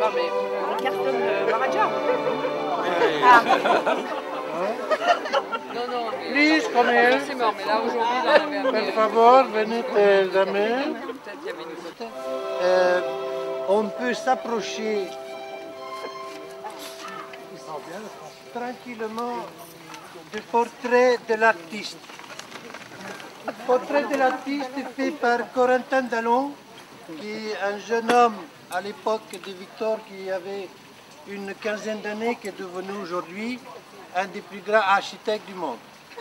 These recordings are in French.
Non, mais cartonne Maharaja. Non, non, mais... Please, come here. C'est mort, mais là, aujourd'hui, il en avait un peu... Per favor, venite da me. Peut-être qu'il y avait une photo. On peut s'approcher tranquillement du portrait de l'artiste. Le portrait de l'artiste est fait par Corentin Dallon, qui est un jeune homme à l'époque de Victor qui avait une quinzaine d'années, qui est devenu aujourd'hui un des plus grands architectes du monde.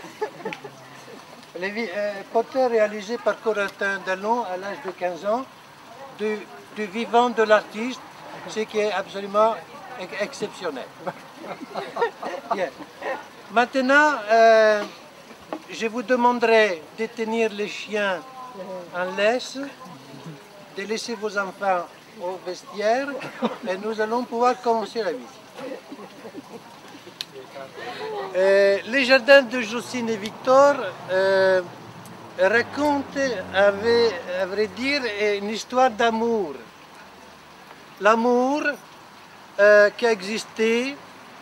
Le portrait réalisé par Corentin Dallon à l'âge de 15 ans du vivant de l'artiste, ce qui est absolument exceptionnel. Bien. Maintenant, je vous demanderai de tenir les chiens en laisse, de laisser vos enfants au vestiaire et nous allons pouvoir commencer la visite. Les jardins de Jocelyne et Victor racontent, à vrai dire, une histoire d'amour. L'amour qui a existé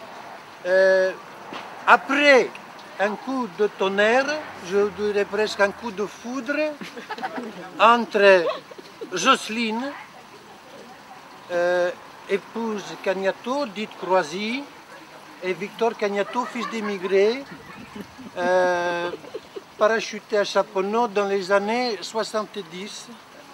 après un coup de tonnerre, je dirais presque un coup de foudre, entre Jocelyne, épouse Cagnato, dite Croisy, et Victor Cagnato, fils d'émigrés, parachuté à Chaponneau dans les années 70.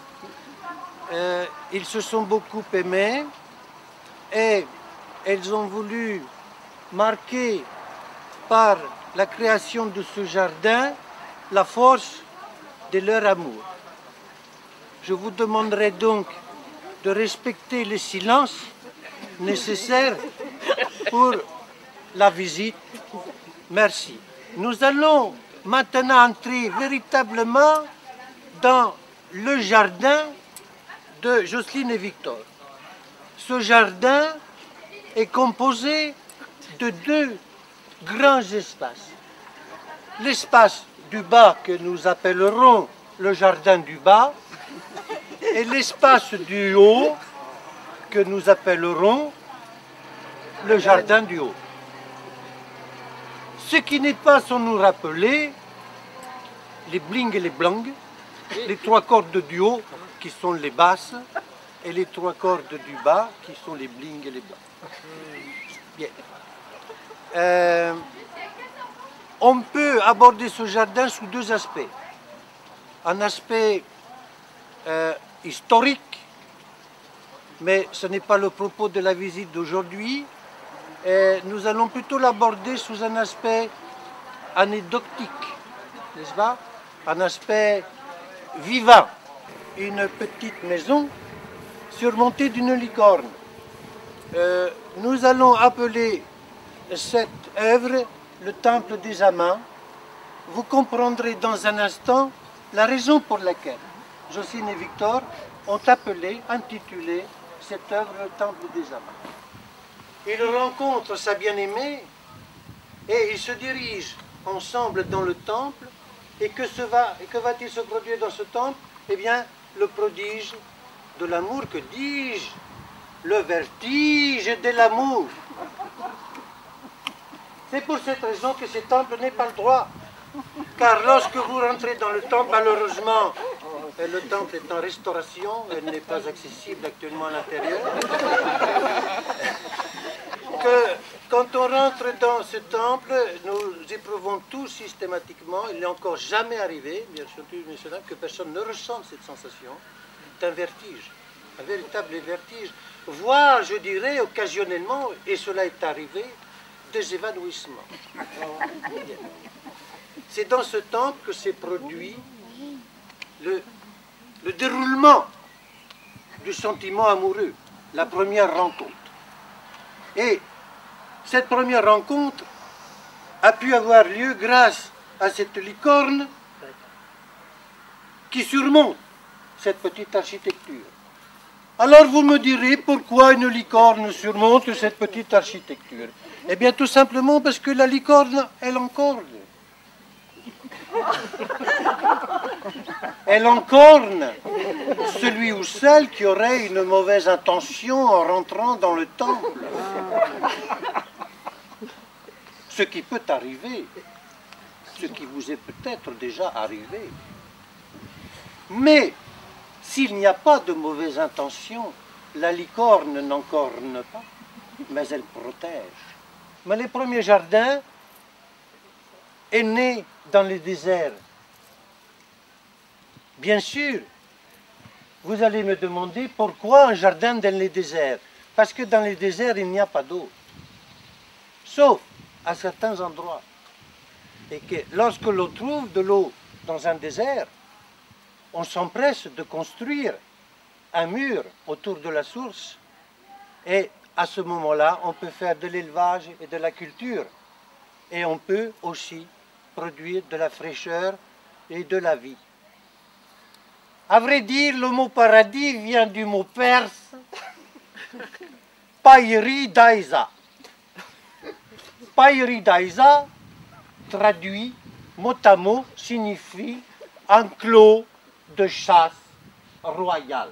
Ils se sont beaucoup aimés et elles ont voulu marquer par la création de ce jardin la force de leur amour. Je vous demanderai donc de respecter le silence nécessaire pour la visite. Merci. Nous allons maintenant entrer véritablement dans le jardin de Jocelyne et Victor. Ce jardin est composé de deux grands espaces. L'espace du bas que nous appellerons le jardin du bas et l'espace du haut que nous appellerons le jardin du haut. Ce qui n'est pas sans nous rappeler les bling et les blangs, les trois cordes du haut qui sont les basses et les trois cordes du bas qui sont les bling et les blancs. Bien. On peut aborder ce jardin sous deux aspects. Un aspect historique, mais ce n'est pas le propos de la visite d'aujourd'hui. Nous allons plutôt l'aborder sous un aspect anecdotique, n'est-ce pas? Un aspect vivant. Une petite maison surmontée d'une licorne. Nous allons appeler cette œuvre le Temple des Amants. Vous comprendrez dans un instant la raison pour laquelle Jocelyne et Victor ont intitulé cette œuvre le Temple des Amants. Il rencontre sa bien-aimée et ils se dirigent ensemble dans le temple. Et que va-t-il se produire dans ce temple? Eh bien, le prodige de l'amour, que dis-je? Le vertige de l'amour. C'est pour cette raison que ce temple n'est pas le droit. Car lorsque vous rentrez dans le temple, malheureusement, le temple est en restauration, elle n'est pas accessible actuellement à l'intérieur. Quand on rentre dans ce temple, nous éprouvons tous systématiquement, il n'est encore jamais arrivé, bien sûr, que personne ne ressente cette sensation d'un vertige, un véritable vertige, voire, je dirais, occasionnellement, et cela est arrivé, des évanouissements. C'est dans ce temple que s'est produit le déroulement du sentiment amoureux, la première rencontre. Et cette première rencontre a pu avoir lieu grâce à cette licorne qui surmonte cette petite architecture. Alors vous me direz pourquoi une licorne surmonte cette petite architecture. Eh bien tout simplement parce que la licorne, elle encorde. Elle encorne celui ou celle qui aurait une mauvaise intention en rentrant dans le temple. Ce qui peut arriver, ce qui vous est peut-être déjà arrivé. Mais s'il n'y a pas de mauvaise intention, la licorne n'encorne pas, mais elle protège. Mais les premiers jardins est né dans les déserts. Bien sûr, vous allez me demander pourquoi un jardin dans les déserts. Parce que dans les déserts, il n'y a pas d'eau. Sauf à certains endroits. Et que lorsque l'on trouve de l'eau dans un désert, on s'empresse de construire un mur autour de la source. Et à ce moment-là, on peut faire de l'élevage et de la culture. Et on peut aussi produire de la fraîcheur et de la vie. À vrai dire, le mot paradis vient du mot perse Païri-Daïza. Païri-Daïza, traduit mot à mot, signifie enclos de chasse royale.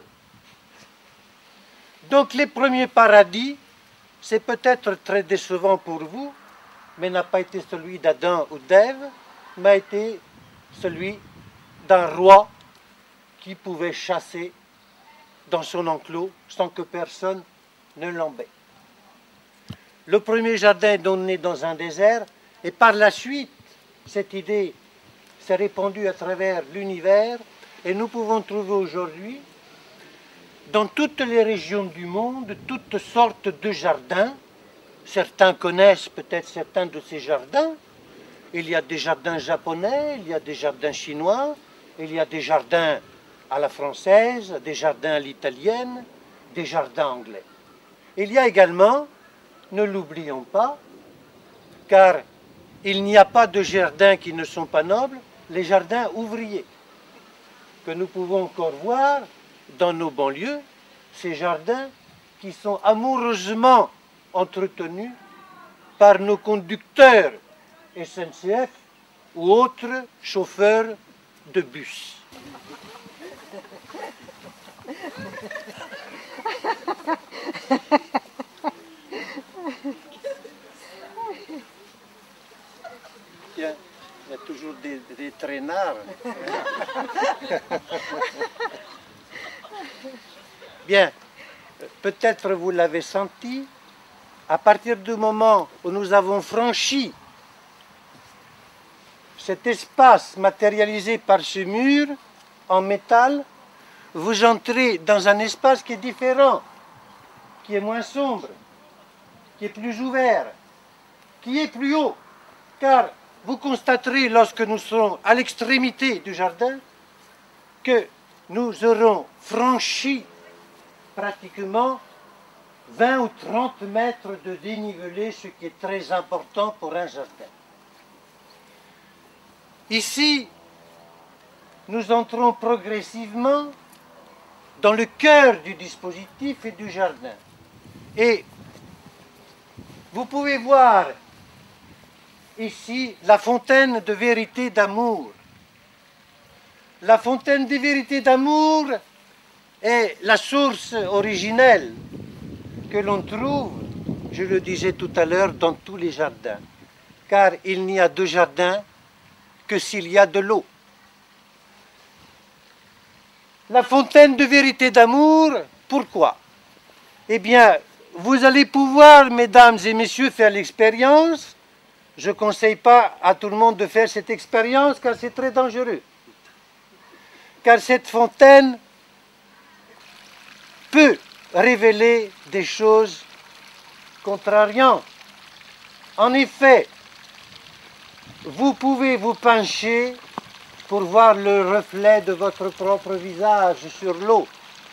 Donc les premiers paradis, c'est peut-être très décevant pour vous, mais n'a pas été celui d'Adam ou d'Ève, mais a été celui d'un roi qui pouvait chasser dans son enclos sans que personne ne l'embête. Le premier jardin est donc né dans un désert, et par la suite, cette idée s'est répandue à travers l'univers, et nous pouvons trouver aujourd'hui, dans toutes les régions du monde, toutes sortes de jardins. Certains connaissent peut-être certains de ces jardins. Il y a des jardins japonais, il y a des jardins chinois, il y a des jardins à la française, des jardins à l'italienne, des jardins anglais. Il y a également, ne l'oublions pas, car il n'y a pas de jardins qui ne sont pas nobles, les jardins ouvriers, que nous pouvons encore voir dans nos banlieues, ces jardins qui sont amoureusement entretenus par nos conducteurs SNCF ou autres chauffeurs de bus. Tiens, il y a toujours des traînards. Bien, peut-être vous l'avez senti, à partir du moment où nous avons franchi cet espace matérialisé par ce mur en métal, vous entrez dans un espace qui est différent, qui est moins sombre, qui est plus ouvert, qui est plus haut. Car vous constaterez, lorsque nous serons à l'extrémité du jardin, que nous aurons franchi pratiquement 20 ou 30 mètres de dénivelé, ce qui est très important pour un jardin. Ici, nous entrons progressivement dans le cœur du dispositif et du jardin. Et vous pouvez voir ici la fontaine de vérité d'amour. La fontaine de vérité d'amour est la source originelle que l'on trouve, je le disais tout à l'heure, dans tous les jardins. Car il n'y a de jardin que s'il y a de l'eau. La fontaine de vérité d'amour, pourquoi? Eh bien, vous allez pouvoir, mesdames et messieurs, faire l'expérience. Je ne conseille pas à tout le monde de faire cette expérience car c'est très dangereux. Car cette fontaine peut révéler des choses contrariantes. En effet, vous pouvez vous pencher pour voir le reflet de votre propre visage sur l'eau.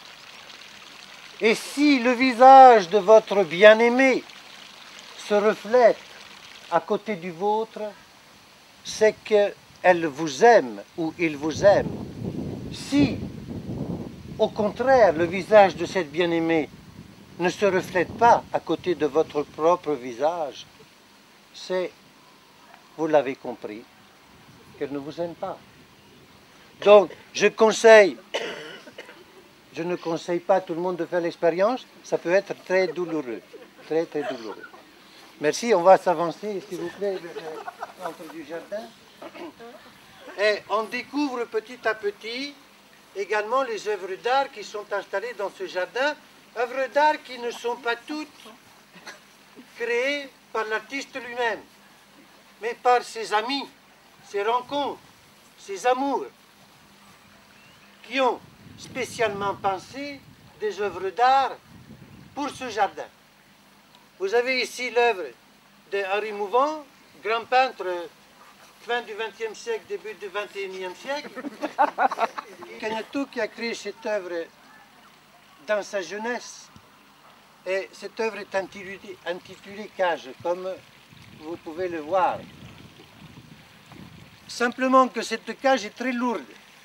Et si le visage de votre bien-aimé se reflète à côté du vôtre, c'est qu'elle vous aime ou il vous aime. Si, au contraire, le visage de cette bien-aimée ne se reflète pas à côté de votre propre visage, c'est, vous l'avez compris, qu'elle ne vous aime pas. Donc, je ne conseille pas à tout le monde de faire l'expérience, ça peut être très douloureux, très très douloureux. Merci, on va s'avancer, s'il vous plaît, entre du jardin. Et on découvre petit à petit également les œuvres d'art qui sont installées dans ce jardin, œuvres d'art qui ne sont pas toutes créées par l'artiste lui-même, mais par ses amis, ses rencontres, ses amours, qui ont spécialement pensé des œuvres d'art pour ce jardin. Vous avez ici l'œuvre d'Henri Mouvant, grand peintre fin du XXe siècle, début du XXIe siècle. Cagnatou qui a créé cette œuvre dans sa jeunesse. Et cette œuvre est intitulée Cage, comme vous pouvez le voir. Simplement que cette cage est très lourde.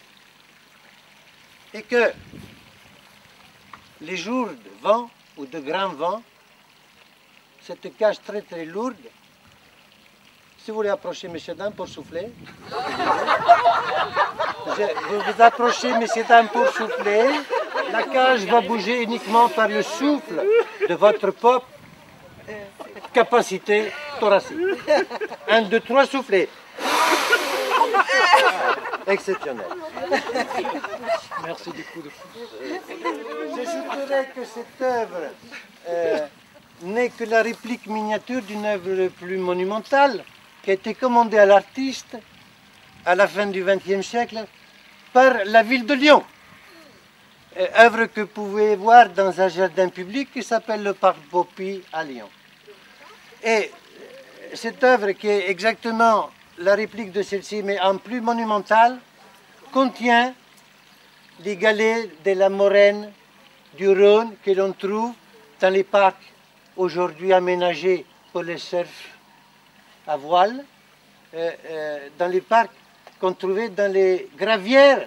Et que les jours de vent ou de grand vent, cette cage très très lourde, si vous voulez approcher messieurs dames pour souffler, vous vous approchez messieurs dames pour souffler, la cage va bouger uniquement par le souffle de votre propre capacité thoracique. 1, 2, 3, soufflez. Exceptionnel. Merci du coup de J'ajouterais que cette œuvre n'est que la réplique miniature d'une œuvre plus monumentale qui a été commandée à l'artiste à la fin du XXe siècle par la ville de Lyon. Œuvre que vous pouvez voir dans un jardin public qui s'appelle le Parc Poppy à Lyon. Et cette œuvre qui est exactement la réplique de celle-ci, mais en plus monumentale, contient les galets de la moraine du Rhône que l'on trouve dans les parcs aujourd'hui aménagés pour le surf à voile, dans les parcs qu'on trouvait dans les gravières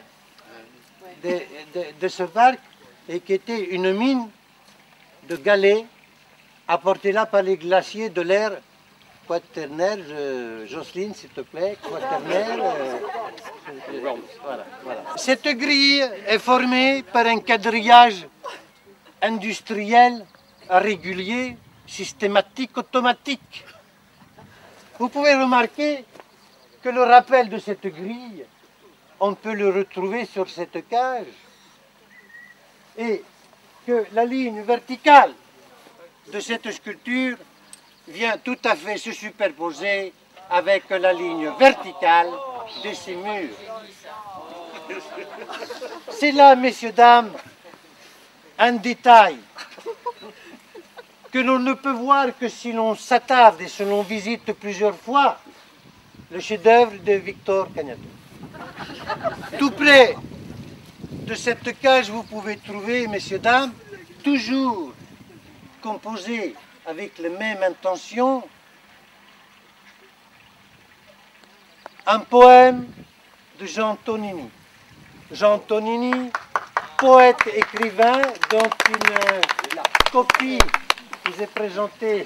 de ce parc et qui était une mine de galets apportée là par les glaciers de l'ère quaternaire. Jocelyne, s'il te plaît, quaternaire. Voilà. Cette grille est formée par un quadrillage industriel régulier, systématique, automatique. Vous pouvez remarquer que le rappel de cette grille, on peut le retrouver sur cette cage, et que la ligne verticale de cette sculpture vient tout à fait se superposer avec la ligne verticale de ces murs. C'est là, messieurs, dames, un détail que l'on ne peut voir que si l'on s'attarde et si l'on visite plusieurs fois le chef-d'œuvre de Victor Cagnatou. Tout près de cette cage, vous pouvez trouver, messieurs, dames, toujours composé avec les mêmes intentions, un poème de Jean Tonini. Jean Tonini, poète écrivain, dont une copie vous est présentée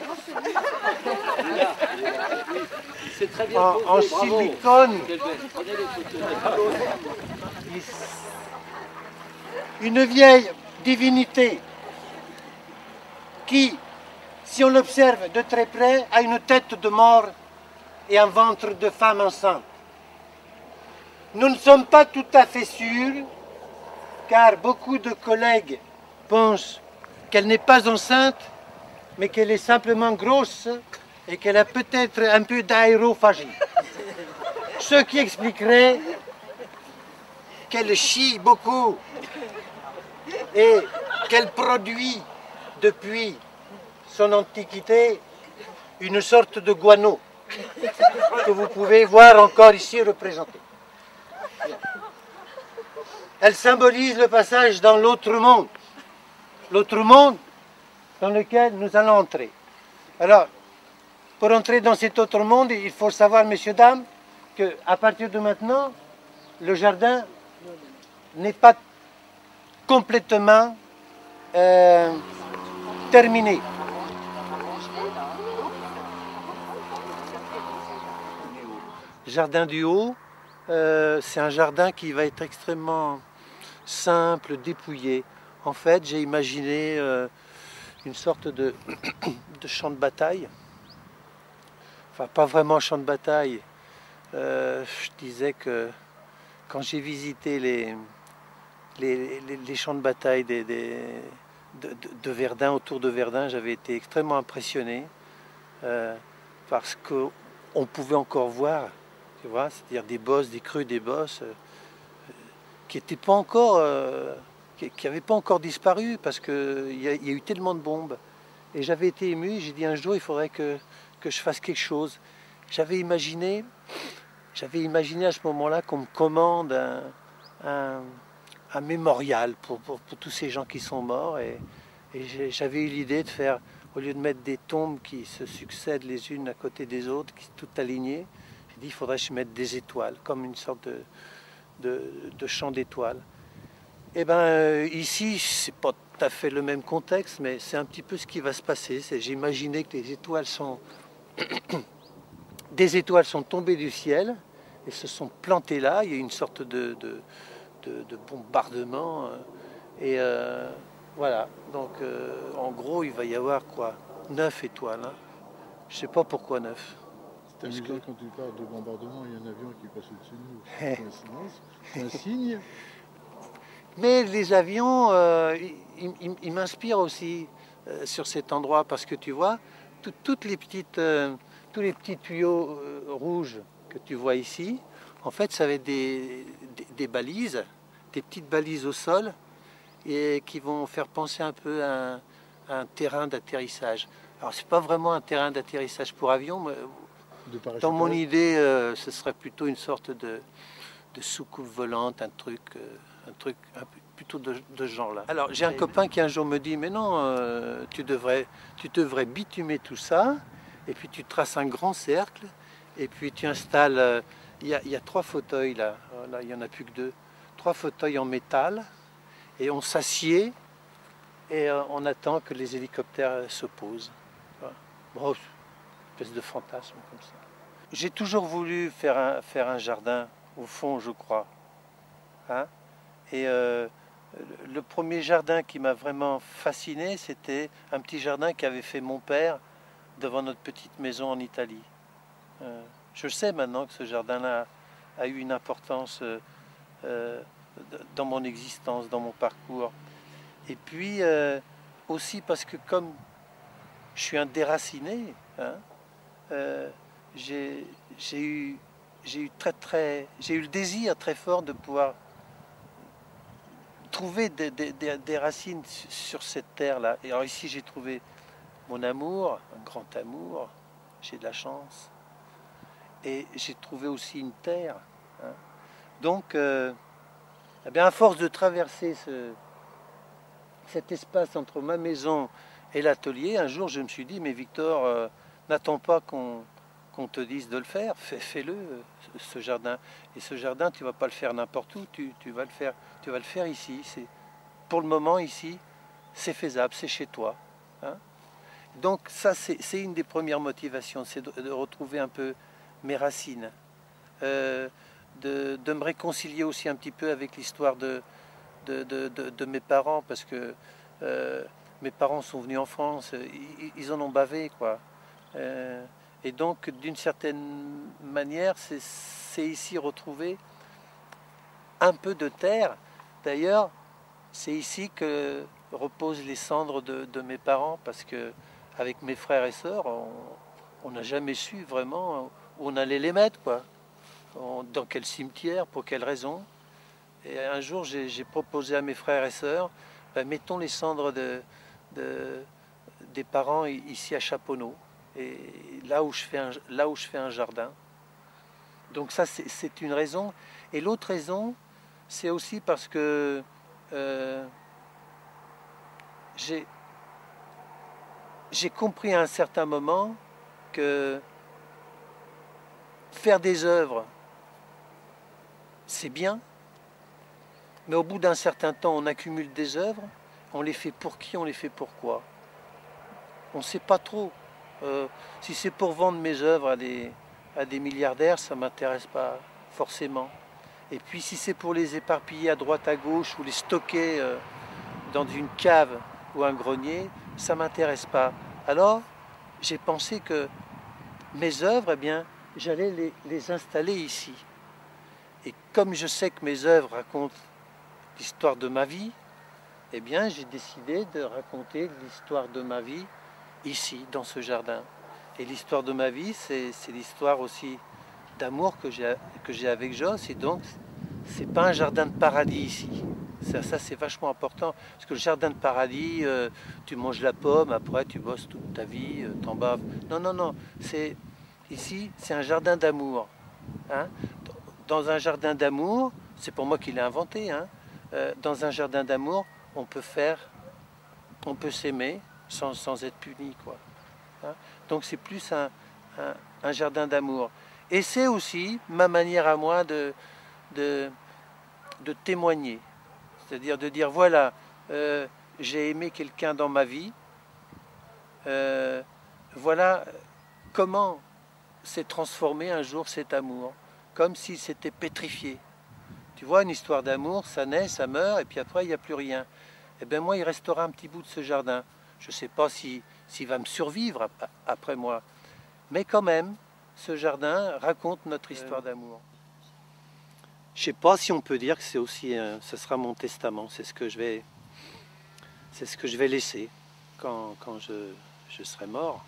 en silicone. Une vieille divinité qui, si on l'observe de très près, a une tête de mort et un ventre de femme enceinte. Nous ne sommes pas tout à fait sûrs, car beaucoup de collègues pensent qu'elle n'est pas enceinte, mais qu'elle est simplement grosse et qu'elle a peut-être un peu d'aérophagie. Ce qui expliquerait qu'elle chie beaucoup et qu'elle produit depuis son antiquité une sorte de guano que vous pouvez voir encore ici représenté. Elle symbolise le passage dans l'autre monde dans lequel nous allons entrer. Alors, pour entrer dans cet autre monde, il faut savoir, messieurs, dames, qu'à partir de maintenant, le jardin n'est pas complètement terminé. Jardin du Haut, C'est un jardin qui va être extrêmement simple, dépouillé. En fait, j'ai imaginé une sorte de, de champ de bataille. Enfin, pas vraiment champ de bataille. Je disais que quand j'ai visité les champs de bataille de Verdun, autour de Verdun, j'avais été extrêmement impressionné parce qu'on pouvait encore voir, tu vois, c'est-à-dire des bosses, des creux, des bosses qui n'étaient pas encore, qui n'avaient pas encore disparu parce qu'il y a eu tellement de bombes. Et j'avais été ému, j'ai dit un jour il faudrait que je fasse quelque chose. J'avais imaginé à ce moment-là qu'on me commande un mémorial pour tous ces gens qui sont morts. Et j'avais eu l'idée de faire, au lieu de mettre des tombes qui se succèdent les unes à côté des autres, qui sont toutes alignées, j'ai dit il faudrait que je mette des étoiles, comme une sorte de champ d'étoiles. Et bien ici, c'est pas tout à fait le même contexte, mais c'est un petit peu ce qui va se passer. J'ai imaginé que les étoiles sont... des étoiles sont tombées du ciel et se sont plantées là. Il y a une sorte de bombardement. Et voilà. Donc en gros, il va y avoir quoi 9 étoiles. Hein. Je sais pas pourquoi 9. C'est amusant quand tu parles de bombardement, il y a un avion qui passe au-dessus de nous. Coïncidence, c'est un signe. Mais les avions, ils m'inspirent aussi sur cet endroit parce que tu vois, tous les petits tuyaux rouges que tu vois ici, en fait, ça va être des balises, des petites balises au sol et qui vont faire penser un peu à un terrain d'atterrissage. Alors, c'est pas vraiment un terrain d'atterrissage pour avion, mais dans mon idée, ce serait plutôt une sorte de soucoupe volante, un truc plutôt de ce genre-là. Alors j'ai un copain qui un jour me dit mais non, tu devrais bitumer tout ça et puis tu traces un grand cercle et puis tu installes, il y a 3 fauteuils là, là il n'y en a plus que 2, 3 fauteuils en métal et on s'assied et on attend que les hélicoptères se posent. Voilà. Bon, une espèce de fantasme comme ça. J'ai toujours voulu faire un jardin au fond, je crois. Hein? Et le premier jardin qui m'a vraiment fasciné, c'était un petit jardin qu'avait fait mon père devant notre petite maison en Italie. Je sais maintenant que ce jardin-là a eu une importance dans mon existence, dans mon parcours. Et puis aussi parce que comme je suis un déraciné, hein, j'ai eu le désir très fort de pouvoir trouver des racines sur cette terre-là. Et alors ici, j'ai trouvé mon amour, un grand amour, j'ai de la chance. Et j'ai trouvé aussi une terre. Hein. Donc, eh bien, à force de traverser cet espace entre ma maison et l'atelier, un jour, je me suis dit, mais Victor, n'attends pas qu'on te dise de le faire, fais-le, ce jardin. Et ce jardin, tu ne vas pas le faire n'importe où, tu vas le faire ici. Pour le moment, ici, c'est faisable, c'est chez toi. Hein. Donc ça, c'est une des premières motivations, c'est de retrouver un peu mes racines, de me réconcilier aussi un petit peu avec l'histoire de mes parents, parce que mes parents sont venus en France, ils en ont bavé, quoi. Et donc, d'une certaine manière, c'est ici retrouver un peu de terre. D'ailleurs, c'est ici que reposent les cendres de mes parents, parce que avec mes frères et sœurs, on n'a jamais su vraiment où on allait les mettre, quoi. Dans quel cimetière, pour quelle raison. Et un jour, j'ai proposé à mes frères et sœurs, ben, mettons les cendres des parents ici à Chaponneau. Et là où je fais un jardin. Donc ça, c'est une raison. Et l'autre raison, c'est aussi parce que j'ai compris à un certain moment que faire des œuvres, c'est bien, mais au bout d'un certain temps, on accumule des œuvres, on les fait pour qui, on les fait pourquoi. On ne sait pas trop. Si c'est pour vendre mes œuvres à des milliardaires, ça ne m'intéresse pas forcément. Et puis si c'est pour les éparpiller à droite à gauche ou les stocker dans une cave ou un grenier, ça ne m'intéresse pas. Alors j'ai pensé que mes œuvres, eh bien, j'allais les installer ici. Et comme je sais que mes œuvres racontent l'histoire de ma vie, eh bien j'ai décidé de raconter l'histoire de ma vie ici, dans ce jardin. Et l'histoire de ma vie, c'est l'histoire aussi d'amour que j'ai avec Joss. Et donc, c'est pas un jardin de paradis ici. Ça c'est vachement important. Parce que le jardin de paradis, tu manges la pomme, après tu bosses toute ta vie, t'en baves. Non, non, non. Ici, c'est un jardin d'amour. Hein. Dans un jardin d'amour, c'est pour moi qui l'ai inventé, hein, dans un jardin d'amour, on peut s'aimer sans être puni, quoi. Hein. Donc c'est plus un jardin d'amour. Et c'est aussi ma manière à moi de témoigner. C'est-à-dire de dire, voilà, j'ai aimé quelqu'un dans ma vie, voilà comment s'est transformé un jour cet amour, comme s'il s'était pétrifié. Tu vois, une histoire d'amour, ça naît, ça meurt, et puis après, il n'y a plus rien. Eh bien moi, il restera un petit bout de ce jardin. Je ne sais pas s'il va me survivre après moi. Mais quand même, ce jardin raconte notre histoire d'amour. Je ne sais pas si on peut dire que c'est aussi, ce sera mon testament. C'est ce que je vais laisser quand je serai mort.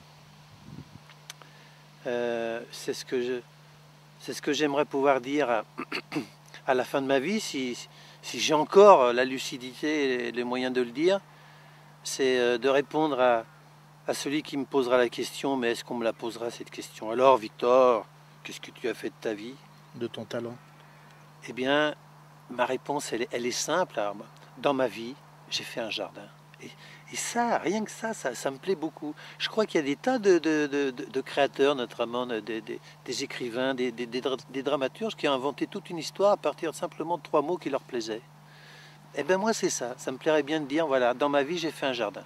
C'est ce que j'aimerais pouvoir dire à la fin de ma vie, si j'ai encore la lucidité et les moyens de le dire, c'est de répondre à celui qui me posera la question, mais est-ce qu'on me la posera cette question? Alors Victor, qu'est-ce que tu as fait de ta vie? De ton talent? Eh bien, ma réponse, elle est simple. Alors, dans ma vie, j'ai fait un jardin. Et ça, rien que ça me plaît beaucoup. Je crois qu'il y a des tas de créateurs, notamment des écrivains, des dramaturges qui ont inventé toute une histoire à partir simplement de 3 mots qui leur plaisaient. Eh bien moi, c'est ça. Ça me plairait bien de dire, voilà, dans ma vie, j'ai fait un jardin.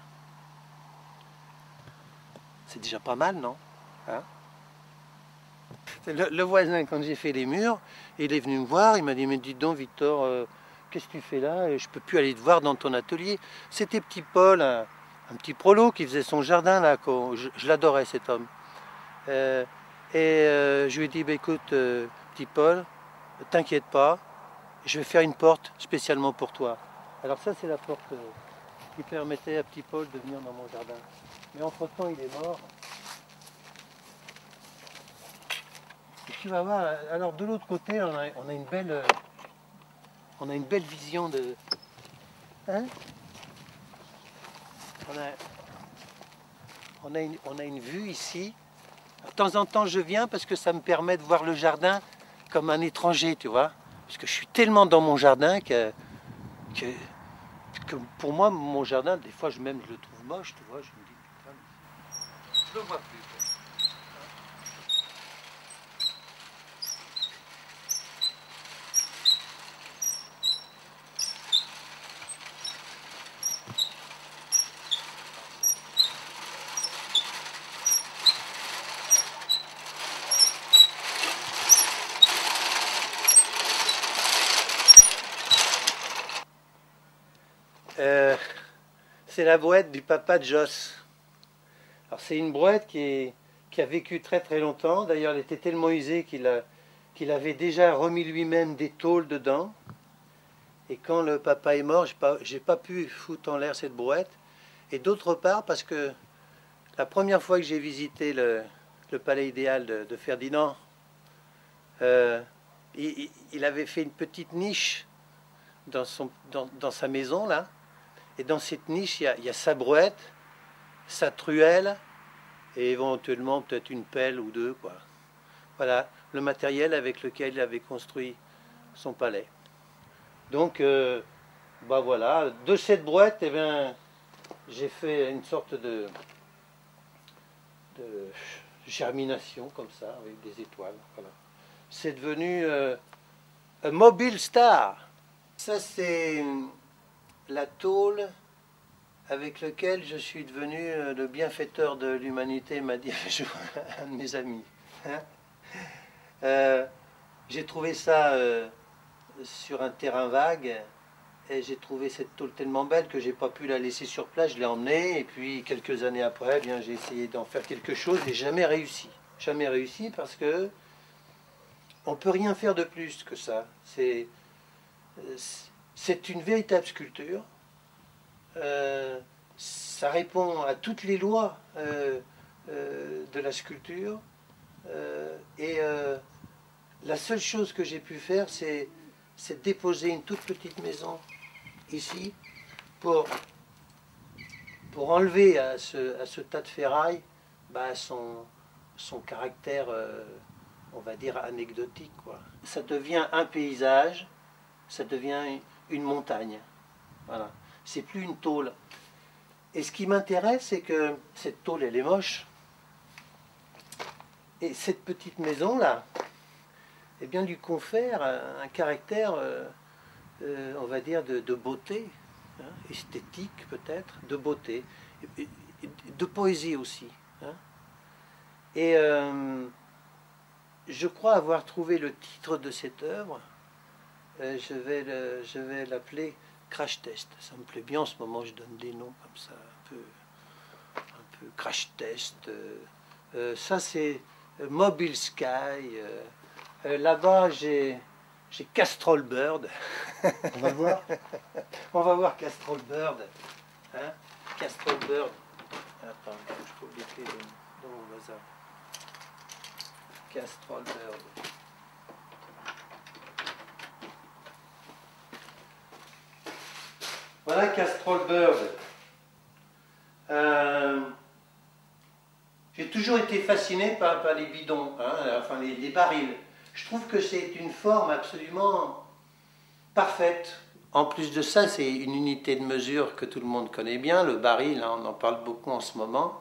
C'est déjà pas mal, non? Hein? Le voisin, quand j'ai fait les murs, il est venu me voir, il m'a dit, mais dis donc Victor, qu'est-ce que tu fais là? Je peux plus aller te voir dans ton atelier. C'était petit Paul, un petit prolo qui faisait son jardin là. Je l'adorais cet homme. Je lui ai dit, bah, écoute, petit Paul, t'inquiète pas, je vais faire une porte spécialement pour toi. Alors ça, c'est la porte qui permettait à petit Paul de venir dans mon jardin. Mais entre-temps, il est mort. Et tu vas voir, alors de l'autre côté, on a une belle vision de... Hein? On a une vue ici. De temps en temps, je viens parce que ça me permet de voir le jardin comme un étranger, tu vois. Parce que je suis tellement dans mon jardin que pour moi, mon jardin, des fois, je le trouve moche, tu vois. Je me dis, putain, je le vois plus. C'est la brouette du papa de Joss. Alors c'est une brouette qui a vécu très très longtemps. D'ailleurs, elle était tellement usée qu'il avait déjà remis lui-même des tôles dedans. Et quand le papa est mort, j'ai pas pu foutre en l'air cette brouette. Et d'autre part, parce que la première fois que j'ai visité le palais idéal de Ferdinand, il avait fait une petite niche dans sa maison là. Et dans cette niche, il y a sa brouette, sa truelle et éventuellement peut-être une pelle ou deux, quoi. Voilà le matériel avec lequel il avait construit son palais. Donc, bah voilà, de cette brouette, eh bien, j'ai fait une sorte de germination comme ça, avec des étoiles. Voilà. C'est devenu un mobile star. Ça, c'est la tôle avec laquelle je suis devenu le bienfaiteur de l'humanité, m'a dit un jour un de mes amis. Hein, J'ai trouvé ça sur un terrain vague. Et j'ai trouvé cette tôle tellement belle que j'ai pas pu la laisser sur place, je l'ai emmenée, et puis quelques années après, eh bien, j'ai essayé d'en faire quelque chose et jamais réussi. Jamais réussi parce que on peut rien faire de plus que ça. C'est une véritable sculpture. Ça répond à toutes les lois de la sculpture. La seule chose que j'ai pu faire, c'est déposer une toute petite maison ici pour enlever à ce tas de ferraille bah, son caractère, on va dire, anecdotique, quoi. Ça devient un paysage, ça devient une montagne. Voilà. C'est plus une tôle. Et ce qui m'intéresse, c'est que cette tôle, elle est moche. Et cette petite maison-là, eh bien, lui confère un caractère, on va dire, de beauté, hein, esthétique peut-être, de beauté, de poésie aussi. Hein. Et je crois avoir trouvé le titre de cette œuvre. Je vais l'appeler Crash Test. Ça me plaît bien en ce moment, je donne des noms comme ça, un peu Crash Test. Ça c'est Mobile Sky. Là-bas j'ai Castrol Bird. On va le voir. On va voir Castrol Bird. Hein, Castrol Bird. Attends, je trouve les clés dans mon bazar. Castrol Bird. Voilà Castrol Bird. J'ai toujours été fasciné par les bidons, hein, enfin les barils. Je trouve que c'est une forme absolument parfaite. En plus de ça, c'est une unité de mesure que tout le monde connaît bien, le baril, hein, on en parle beaucoup en ce moment.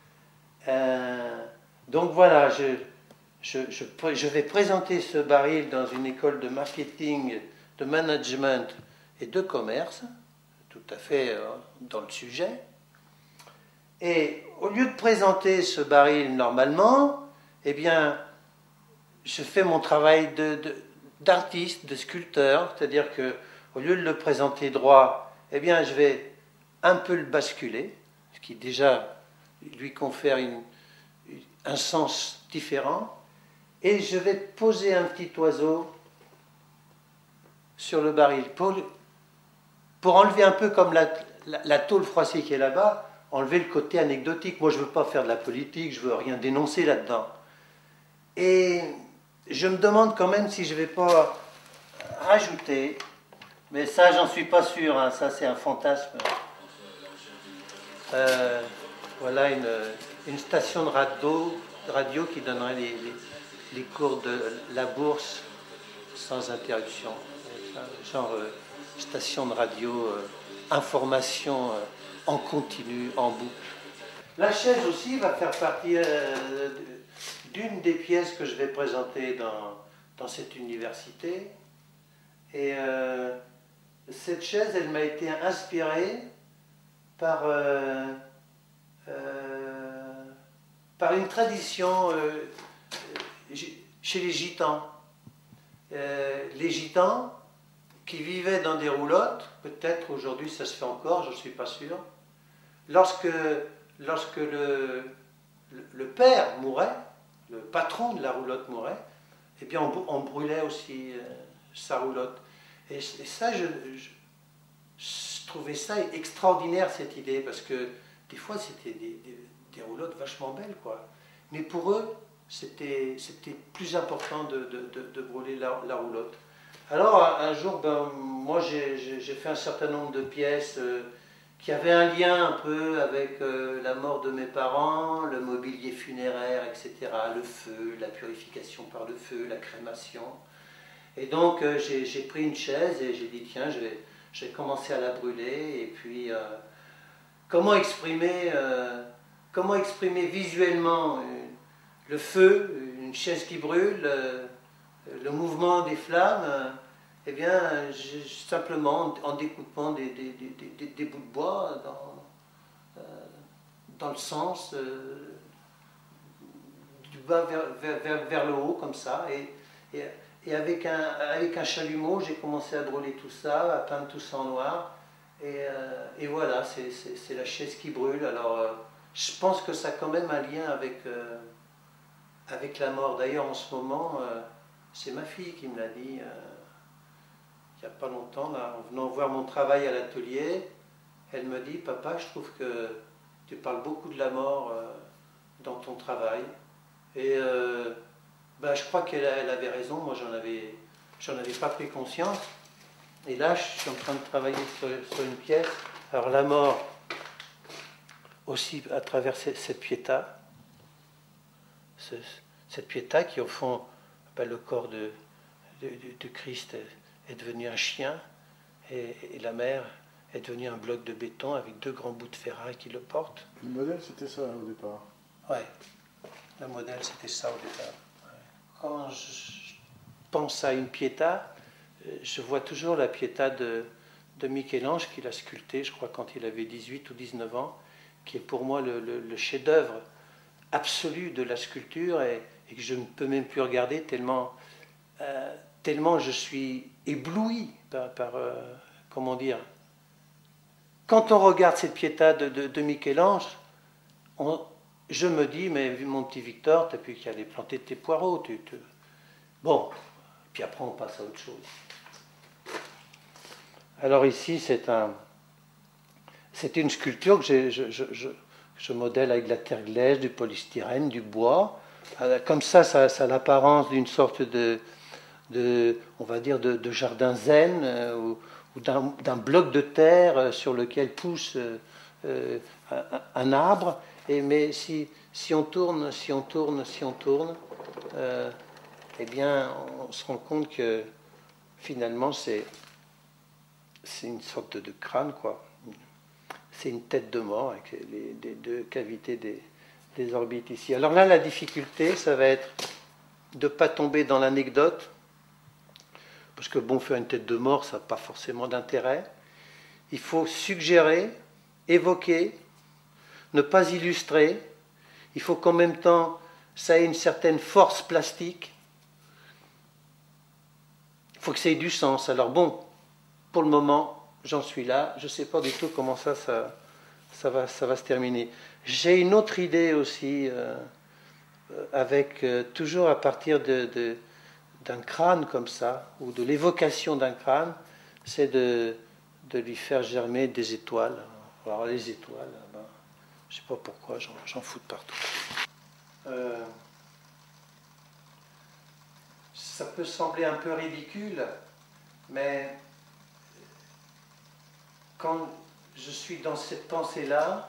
Donc voilà, je vais présenter ce baril dans une école de marketing, de management et de commerce, tout à fait dans le sujet. Et au lieu de présenter ce baril normalement, eh bien, je fais mon travail d'artiste, de sculpteur, c'est-à-dire que au lieu de le présenter droit, eh bien, je vais un peu le basculer, ce qui déjà lui confère un sens différent, et je vais poser un petit oiseau sur le baril pour enlever un peu comme la tôle froissée qui est là-bas, enlever le côté anecdotique. Moi, je ne veux pas faire de la politique, je ne veux rien dénoncer là-dedans. Et je me demande quand même si je ne vais pas rajouter, mais ça, j'en suis pas sûr, hein, ça c'est un fantasme. Voilà une station de radio qui donnerait les cours de la bourse sans interruption. Genre station de radio, information en continu, en boucle. La chaise aussi va faire partie d'une des pièces que je vais présenter dans cette université. Et cette chaise, elle m'a été inspirée par une tradition chez les gitans. Les gitans qui vivaient dans des roulottes, peut-être aujourd'hui ça se fait encore, je ne suis pas sûr, lorsque le père mourait, le patron de la roulotte mourait, eh bien on brûlait aussi sa roulotte. Et ça, je trouvais ça extraordinaire, cette idée, parce que des fois c'était des roulottes vachement belles, quoi. Mais pour eux, c'était plus important de brûler la roulotte. Alors un jour, ben, moi j'ai fait un certain nombre de pièces qui avaient un lien un peu avec la mort de mes parents, le mobilier funéraire, etc., le feu, la purification par le feu, la crémation. Et donc j'ai pris une chaise et j'ai dit tiens, je vais commencer à la brûler. Et puis comment exprimer visuellement le feu, une chaise qui brûle, le mouvement des flammes, eh bien, simplement en découpant des bouts de bois dans le sens du bas vers le haut, comme ça. Et Et avec un chalumeau, j'ai commencé à drôler tout ça, à peindre tout ça en noir. Et voilà, c'est la chaise qui brûle. Alors, je pense que ça a quand même un lien avec la mort. D'ailleurs, en ce moment, c'est ma fille qui me l'a dit, il n'y a pas longtemps, là, en venant voir mon travail à l'atelier. Elle me dit, papa, je trouve que tu parles beaucoup de la mort dans ton travail. Et ben, je crois qu'elle avait raison, moi j'en avais pas pris conscience. Et là, je suis en train de travailler sur une pièce. Alors la mort, aussi à travers cette piéta, cette piéta qui au fond, ben, le corps de Christ est devenu un chien, et la mère est devenue un bloc de béton avec 2 grands bouts de ferraille qui le portent. Le modèle, c'était ça au départ. Ouais, le modèle, c'était ça au départ. Ouais. Quand je pense à une piéta, je vois toujours la piéta de Michel-Ange qu'il a sculptée, je crois, quand il avait 18 ou 19 ans, qui est pour moi le chef-d'œuvre absolu de la sculpture et que je ne peux même plus regarder tellement je suis ébloui par comment dire. Quand on regarde cette piéta de Michel-Ange, je me dis, mais vu mon petit Victor, tu n'as plus qu'à aller planter tes poireaux. Bon, puis après on passe à autre chose. Alors ici, c'est une sculpture que je modèle avec de la terre glaise, du polystyrène, du bois. Comme ça a l'apparence d'une sorte on va dire, de jardin zen ou d'un bloc de terre sur lequel pousse un arbre. Mais si on tourne, eh bien, on se rend compte que finalement, c'est une sorte de crâne, quoi. C'est une tête de mort avec les 2 cavités des orbites ici. Alors là, la difficulté, ça va être de ne pas tomber dans l'anecdote, parce que bon, faire une tête de mort, ça n'a pas forcément d'intérêt. Il faut suggérer, évoquer, ne pas illustrer. Il faut qu'en même temps, ça ait une certaine force plastique. Il faut que ça ait du sens. Alors bon, pour le moment, j'en suis là. Je ne sais pas du tout comment ça va se terminer. J'ai une autre idée aussi, avec toujours à partir d'un crâne comme ça, ou de l'évocation d'un crâne, c'est de lui faire germer des étoiles. Alors les étoiles, ben, je ne sais pas pourquoi, j'en fous de partout. Ça peut sembler un peu ridicule, mais quand je suis dans cette pensée-là,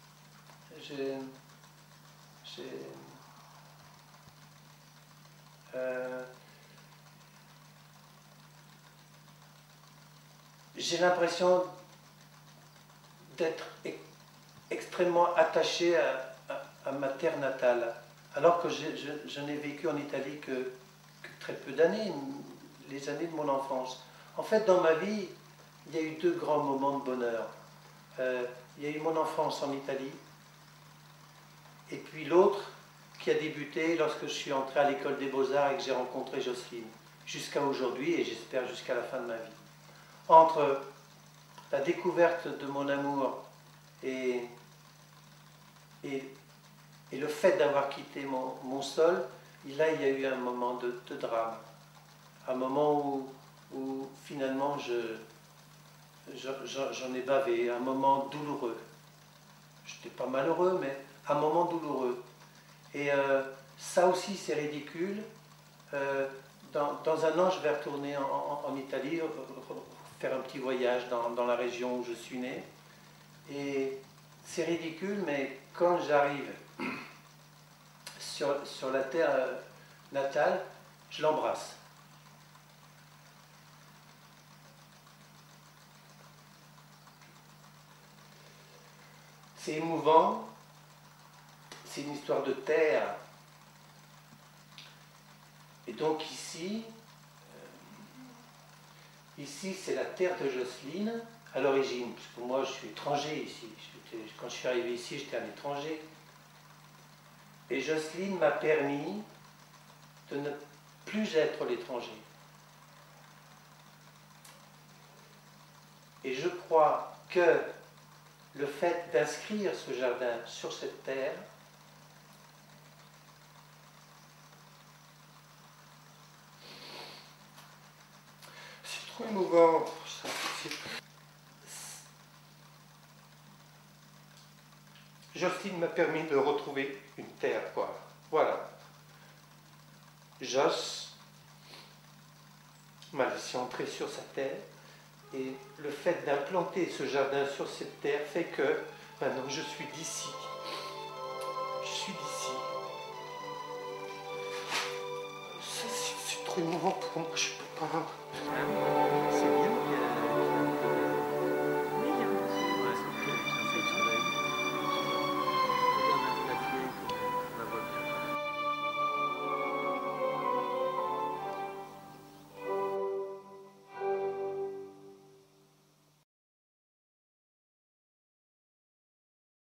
j'ai l'impression d'être extrêmement attaché à ma terre natale, alors que je n'ai vécu en Italie que très peu d'années, les années de mon enfance. En fait, dans ma vie, il y a eu 2 grands moments de bonheur. Il y a eu mon enfance en Italie, et puis l'autre qui a débuté lorsque je suis entré à l'école des Beaux-Arts et que j'ai rencontré Jocelyne, jusqu'à aujourd'hui et j'espère jusqu'à la fin de ma vie. Entre la découverte de mon amour et le fait d'avoir quitté mon sol, là il y a eu un moment de drame, un moment où finalement j'en ai bavé, un moment douloureux. Je n'étais pas malheureux, mais un moment douloureux. Et ça aussi c'est ridicule. Dans un an je vais retourner en Italie, faire un petit voyage dans la région où je suis né. Et c'est ridicule, mais quand j'arrive sur la terre natale, je l'embrasse. C'est émouvant, c'est une histoire de terre. Et donc ici c'est la terre de Jocelyne à l'origine, parce que moi je suis étranger ici. Quand je suis arrivé ici, j'étais un étranger. Et Jocelyne m'a permis plus être l'étranger. Et je crois que le fait d'inscrire ce jardin sur cette terre c'est trop émouvant. Jocelyne m'a permis de retrouver une terre, quoi. Voilà. Joss m'a laissé entrer sur sa terre et le fait d'implanter ce jardin sur cette terre fait que maintenant je suis d'ici. Je suis d'ici. C'est trop émouvant pour moi, je peux pas.